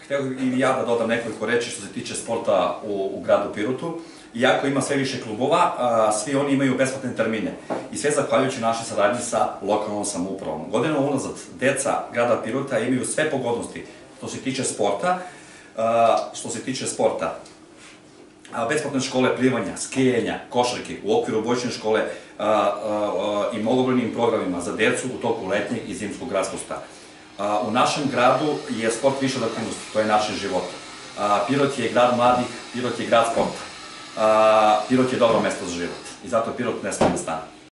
hteo i ja da dodam nekoliko reči što se tiče sporta u gradu Pirotu. Iako ima sve više klubova, svi oni imaju besplatne termine. I sve zahvaljujući našoj saradnji sa lokalnom samoupravom. Godinama unazad, deca grada Pirota imaju sve pogodnosti što se tiče sporta. Besplatne škole plivanja, skijanja, košarke u okviru bojične škole i mnogobrojnim programima za decu u toku letnjeg i zimskog raspusta. U našem gradu je sport više od aktivnosti, to je naš život. Pirot je grad mladih, Pirot je grad sporta. Pirot je dobro mesto za život i zato Pirot ne sme da stane.